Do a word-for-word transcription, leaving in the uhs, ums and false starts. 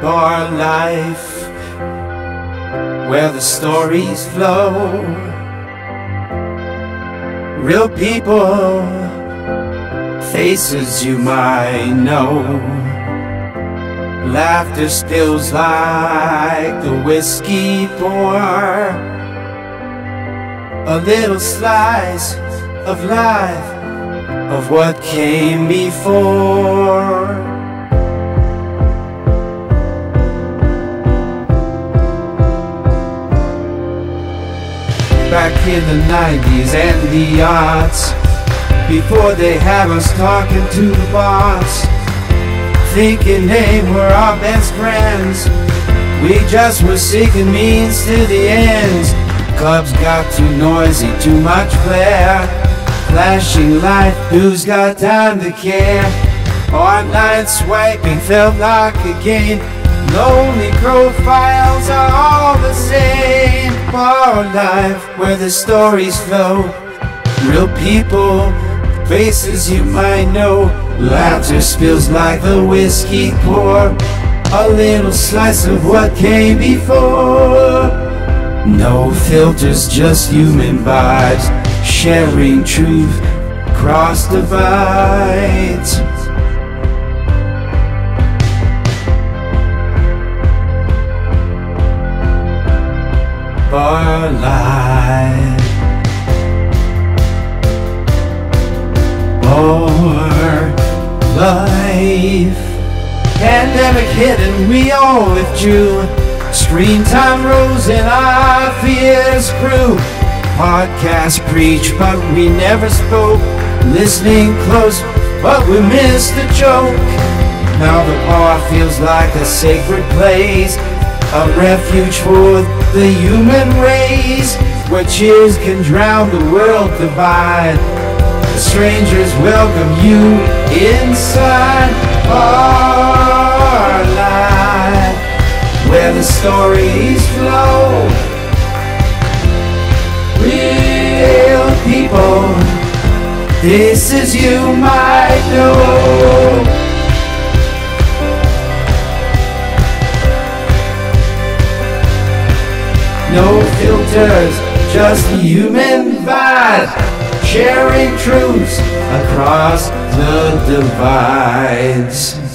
bar life, where the stories flow. Real people, faces you might know. Laughter spills like the whiskey pour. A little slice of life, of what came before. Back in the nineties and the aughts, before they have us talking to the bots, thinking they were our best friends, we just were seeking means to the ends. Clubs got too noisy, too much glare, flashing light, who's got time to care? Online swiping felt like a game, lonely profiles are all the same. Bar life, where the stories flow. Real people, faces you might know. Laughter spills like the whiskey pour. A little slice of what came before. No filters, just human vibes, sharing truth across divides. Bar life, bar life. Pandemic hit and we all withdrew. Screen time rose and our fears grew. Podcasts preach but we never spoke. Listening close but we missed the joke. Now the bar feels like a sacred place, a refuge for the human race, where cheers can drown the world divide. The strangers welcome you inside. Bar life, where the stories flow. Real people, this is you might know. No filters, just the human vibe, sharing truths across the divides.